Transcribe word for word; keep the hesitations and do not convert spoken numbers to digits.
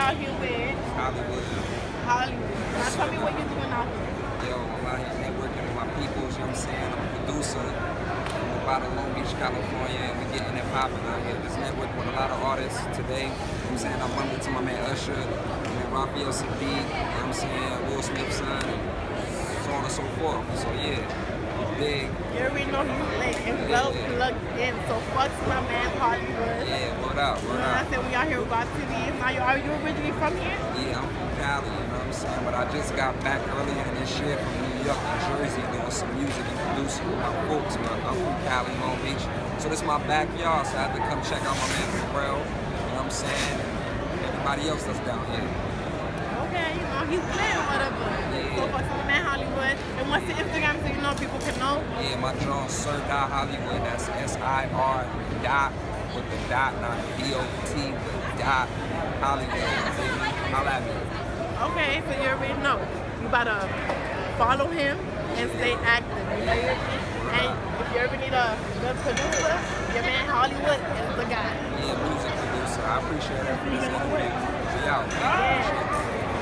out here with Hollywood. Hollywood. Now tell me what you're doing out here. Yo, I'm out here networking with my people, you know what I'm saying? I'm a producer. I'm out of Long Beach, California, and we're getting it popular out here. Just network with a lot of artists today. You know what I'm saying? I'm bumping to my man Usher, my man Raphael Sadiq, you know what I'm saying? Will Smith's son, and so on and so forth. So yeah, big. You already know he's lit and well plugged in, so fuck my man Hollywood. Yeah, word out, word You know what out. I said? We out here with our T V. Now, you, are you originally from here? Yeah, I'm from Cali, you know what I'm saying? But I just got back earlier in this year from New York and Jersey doing some music and producing with my folks. But I'm from Cali, Long Beach. So this is my backyard, so I had to come check out my man Cabrera, you know what I'm saying? And everybody else that's down here. Okay, you know, he's lit or whatever. Yeah. So fuck my man Hollywood. And what's the Instagram so you know people can know? Yeah, my drawing Sir.Hollywood, that's S I R dot with the dot, not D O T, but dot Hollywood. Holla at me. Okay, so you already know. You better follow him and stay active. You know? And if you ever need a good producer, your man Hollywood is the guy. Yeah, music producer. I appreciate it for this interview. We out. Yeah.